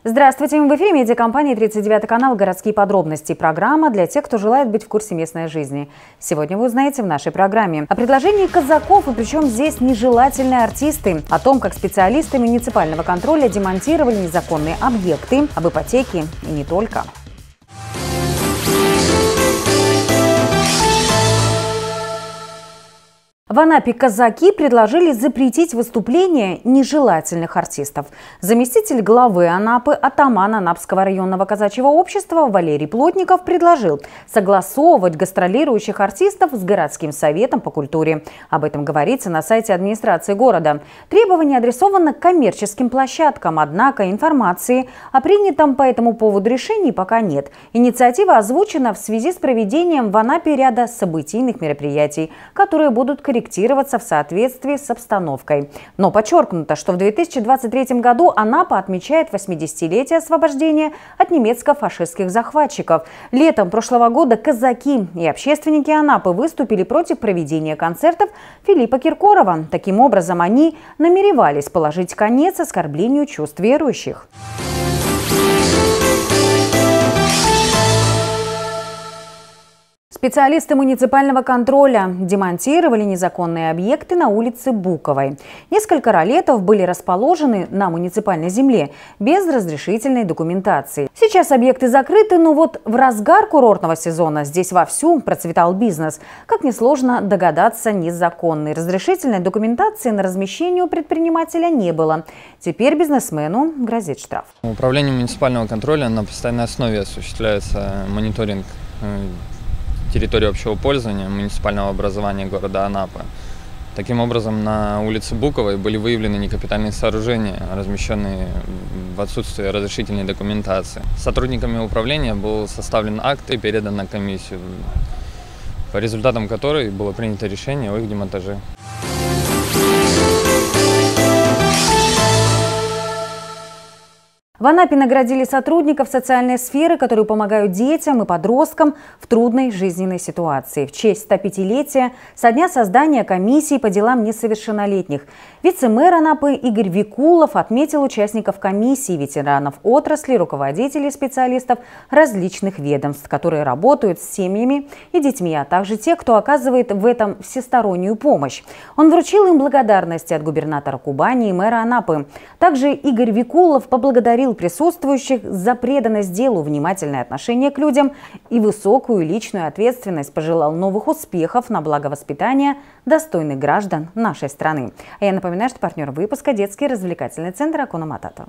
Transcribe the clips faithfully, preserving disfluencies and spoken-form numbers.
Здравствуйте, в эфире медиакомпании тридцать девятый канал «Городские подробности». Программа для тех, кто желает быть в курсе местной жизни. Сегодня вы узнаете в нашей программе о предложении казаков, и причем здесь нежелательные артисты, о том, как специалисты муниципального контроля демонтировали незаконные объекты, об ипотеке и не только. В Анапе казаки предложили запретить выступления нежелательных артистов. Заместитель главы Анапы, атаман Анапского районного казачьего общества Валерий Плотников предложил согласовывать гастролирующих артистов с городским советом по культуре. Об этом говорится на сайте администрации города. Требование адресовано коммерческим площадкам, однако информации о принятом по этому поводу решении пока нет. Инициатива озвучена в связи с проведением в Анапе ряда событийных мероприятий, которые будут корректироваться корректироваться в соответствии с обстановкой. Но подчеркнуто, что в две тысячи двадцать третьем году Анапа отмечает восьмидесятилетие освобождения от немецко-фашистских захватчиков. Летом прошлого года казаки и общественники Анапы выступили против проведения концертов Филиппа Киркорова. Таким образом, они намеревались положить конец оскорблению чувств верующих. Специалисты муниципального контроля демонтировали незаконные объекты на улице Буковой. Несколько ролетов были расположены на муниципальной земле без разрешительной документации. Сейчас объекты закрыты, но вот в разгар курортного сезона здесь вовсю процветал бизнес. Как несложно догадаться, незаконной разрешительной документации на размещение у предпринимателя не было. Теперь бизнесмену грозит штраф. Управлением муниципального контроля на постоянной основе осуществляется мониторинг территории общего пользования муниципального образования города Анапы. Таким образом, на улице Буковой были выявлены некапитальные сооружения, размещенные в отсутствие разрешительной документации. Сотрудниками управления был составлен акт и передан на комиссию, по результатам которой было принято решение о их демонтаже. В Анапе наградили сотрудников социальной сферы, которые помогают детям и подросткам в трудной жизненной ситуации. В честь стопятилетия со дня создания комиссии по делам несовершеннолетних вице-мэр Анапы Игорь Викулов отметил участников комиссии, ветеранов отрасли, руководителей, специалистов различных ведомств, которые работают с семьями и детьми, а также тех, кто оказывает в этом всестороннюю помощь. Он вручил им благодарности от губернатора Кубани и мэра Анапы. Также Игорь Викулов поблагодарил присутствующих за преданность делу, внимательное отношение к людям и высокую личную ответственность, пожелал новых успехов на благо воспитания достойных граждан нашей страны. А я напоминаю, что партнер выпуска — детский развлекательный центр Акуна Матата.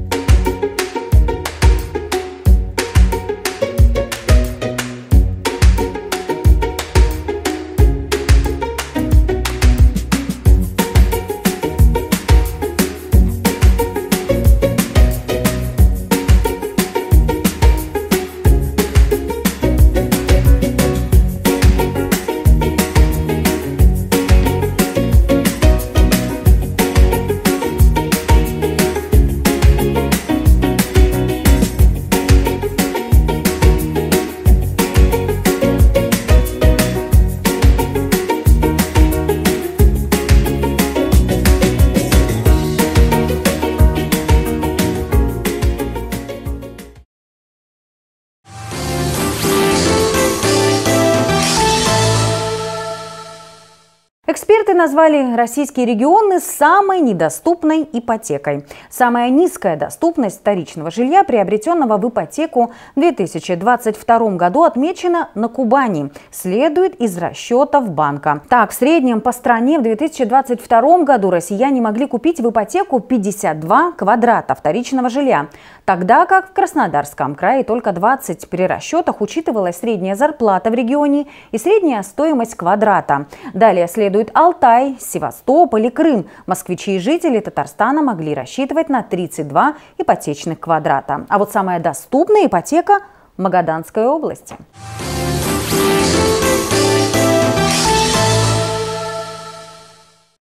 Эксперты назвали российские регионы самой недоступной ипотекой. Самая низкая доступность вторичного жилья, приобретенного в ипотеку в две тысячи двадцать втором году, отмечена на Кубани. Следует из расчетов банка. Так, в среднем по стране в две тысячи двадцать втором году россияне могли купить в ипотеку пятьдесят два квадрата вторичного жилья, тогда как в Краснодарском крае только двадцать. При расчетах учитывалась средняя зарплата в регионе и средняя стоимость квадрата. Далее следует Алтай, Севастополь и Крым. Москвичи и жители Татарстана могли рассчитывать на тридцать два ипотечных квадрата. А вот самая доступная ипотека в Магаданской области.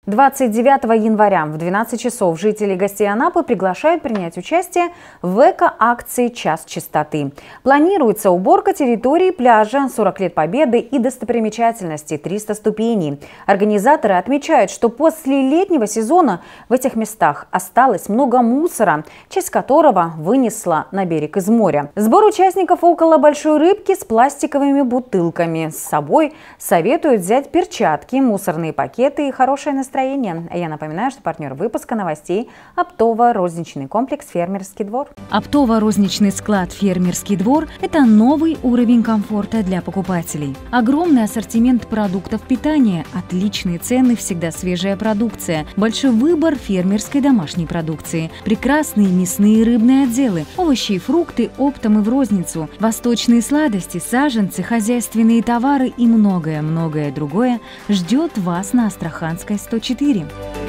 двадцать девятого января в двенадцать часов жители и гостей Анапы приглашают принять участие в эко-акции «Час чистоты». Планируется уборка территории пляжа, сорок лет Победы и достопримечательности триста ступеней. Организаторы отмечают, что после летнего сезона в этих местах осталось много мусора, часть которого вынесла на берег из моря. Сбор участников около большой рыбки с пластиковыми бутылками. С собой советуют взять перчатки, мусорные пакеты и хорошее настроение. Я напоминаю, что партнер выпуска новостей – оптово-розничный комплекс «Фермерский двор». Оптово-розничный склад «Фермерский двор» – это новый уровень комфорта для покупателей. Огромный ассортимент продуктов питания, отличные цены, всегда свежая продукция, большой выбор фермерской домашней продукции, прекрасные мясные и рыбные отделы, овощи и фрукты оптом и в розницу, восточные сладости, саженцы, хозяйственные товары и многое-многое другое ждет вас на Астраханской сто четыре.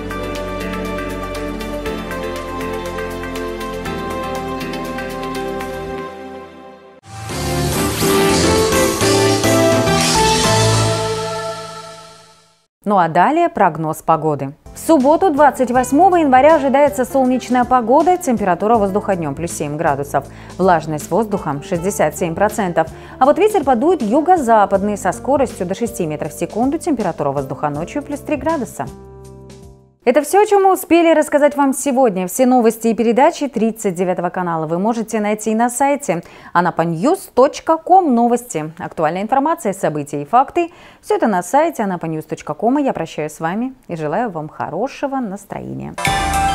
Ну а далее прогноз погоды. В субботу, двадцать восьмого января, ожидается солнечная погода, температура воздуха днем плюс семь градусов, влажность воздуха шестьдесят семь процентов. А вот ветер подует юго-западный со скоростью до шести метров в секунду, температура воздуха ночью плюс три градуса. Это все, о чем мы успели рассказать вам сегодня. Все новости и передачи тридцать девятого канала вы можете найти на сайте анапаньюз точка ком. Новости, актуальная информация, события и факты. Все это на сайте анапаньюз точка ком. Я прощаюсь с вами и желаю вам хорошего настроения.